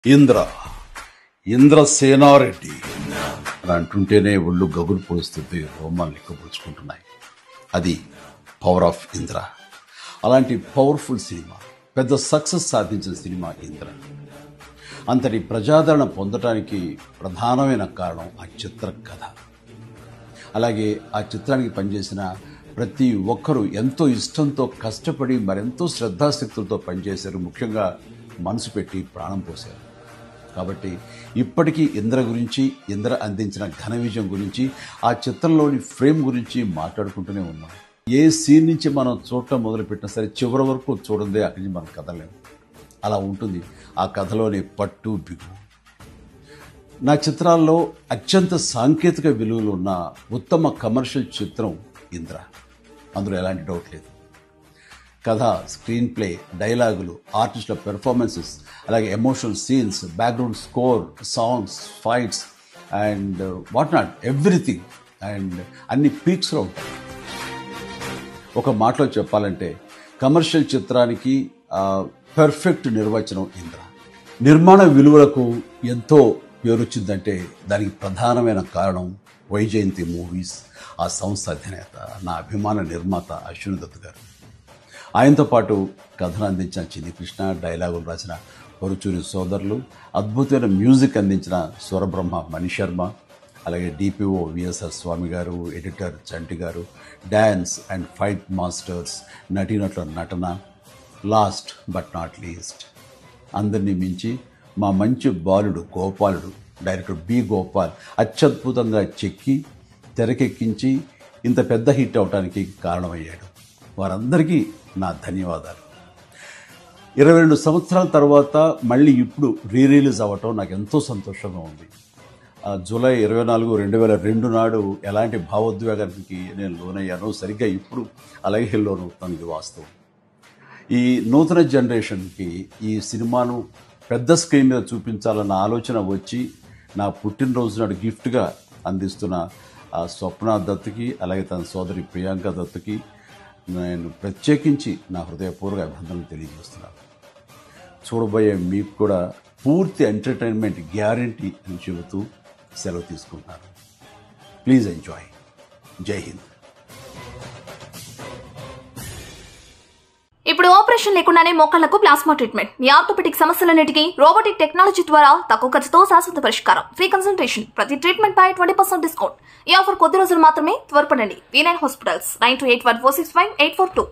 ఇంద్ర ఇంద్రసేనారెడ్డి అని అంటుంటేనే ఒళ్ళు గగురు పొడుస్తుంది, రోమాలు లెక్కపరుచుకుంటున్నాయి. అది పవర్ ఆఫ్ ఇంద్ర. అలాంటి పవర్ఫుల్ సినిమా, పెద్ద సక్సెస్ సాధించిన సినిమా ఇంద్ర. అంతటి ప్రజాదరణ పొందడానికి ప్రధానమైన కారణం ఆ చిత్ర కథ. అలాగే ఆ చిత్రానికి పనిచేసిన ప్రతి ఒక్కరూ ఎంతో ఇష్టంతో కష్టపడి మరెంతో శ్రద్ధాశక్తులతో పనిచేశారు. ముఖ్యంగా మనసు పెట్టి ప్రాణం పోశారు. కాబట్టి ఇప్పటికీ ఇంద్ర గురించి, ఇంద్ర అందించిన ఘన విజయం గురించి, ఆ చిత్రంలోని ఫ్రేమ్ గురించి మాట్లాడుకుంటూనే ఉన్నాం. ఏ సీన్ నుంచి మనం చూడటం మొదలుపెట్టినా సరే చివరి వరకు చూడందే అక్కడి నుంచి మనం కదలేము. అలా ఉంటుంది ఆ కథలోని పట్టు బిగు. నా చిత్రాల్లో అత్యంత సాంకేతిక విలువలు ఉన్న ఉత్తమ కమర్షియల్ చిత్రం ఇంద్ర. అందులో ఎలాంటి డౌట్ లేదు. కథ, స్క్రీన్ ప్లే, డైలాగులు, ఆర్టిస్టుల పెర్ఫార్మెన్సెస్, అలాగే emotional scenes, background score, songs, fights and what not, everything. And అన్ని పీక్స్లో ఉంటాయి. ఒక మాటలో చెప్పాలంటే కమర్షియల్ చిత్రానికి పర్ఫెక్ట్ నిర్వచనం ఇంద్ర. నిర్మాణ విలువలకు ఎంతో పేరొచ్చిందంటే దానికి ప్రధానమైన కారణం వైజయంతి మూవీస్, ఆ సంస్థ అధినేత, నా అభిమాన నిర్మాత అశ్విని దత్ గారు. ఆయనతో పాటు కథను అందించిన చిన్ని కృష్ణ, డైలాగులు రాసిన పరుచూరి సోదరులు, అద్భుతమైన మ్యూజిక్ అందించిన స్వరబ్రహ్మ మణిశర్మ, అలాగే డిపిఓ విఎస్ఆర్ స్వామి గారు, ఎడిటర్ చంటి గారు, డ్యాన్స్ అండ్ ఫైట్ మాస్టర్స్, నటీనటుల నటన, లాస్ట్ బట్ నాట్ లీస్ట్ అందరినీ మించి మా మంచి బాలుడు గోపాలుడు, డైరెక్టర్ బి గోపాల్ అత్యద్భుతంగా చెక్కి తెరకెక్కించి ఇంత పెద్ద హిట్ అవడానికి కారణమయ్యాడు. వారందరికీ నా ధన్యవాదాలు. 22 సంవత్సరాల తర్వాత మళ్ళీ ఇప్పుడు రిలీజ్ అవ్వటం నాకు ఎంతో సంతోషంగా ఉంది. జూలై 24, 2002 నాడు ఎలాంటి భావోద్వేగానికి నేను లోనయ్యానో సరిగ్గా ఇప్పుడు అలాగే లోనవుతాను. ఇది వాస్తవం. ఈ నూతన జనరేషన్కి ఈ సినిమాను పెద్ద స్క్రీన్ మీద చూపించాలన్న ఆలోచన వచ్చి నా పుట్టినరోజు నాడు గిఫ్ట్గా అందిస్తున్న స్వప్న దత్తుకి, అలాగే తన సోదరి ప్రియాంక దత్తుకి నేను ప్రత్యేకించి నా హృదయపూర్వక అభినందనలు తెలియజేస్తున్నాను. చూడబోయే మీకు కూడా పూర్తి ఎంటర్టైన్మెంట్ గ్యారంటీ అని చెబుతూ సెలవు తీసుకుంటాను. Please enjoy. జై హింద్. ఇప్పుడు ఆపరేషన్ లేకుండానే మోకాళ్లకు ప్లాస్మా ట్రీట్మెంట్. మీ ఆర్థోపెడిక్ సమస్యలన్నిటికీ రోబోటిక్ టెక్నాలజీ ద్వారా తక్కువ ఖర్చుతో శాశ్వత పరిష్కారం. Free consultation. ప్రతి ట్రీట్మెంట్ పై 20% డిస్కౌంట్. ఈ ఆఫర్ కొద్ది రోజులు మాత్రమే. త్వరపడండి. V9 hospitals 9281465842.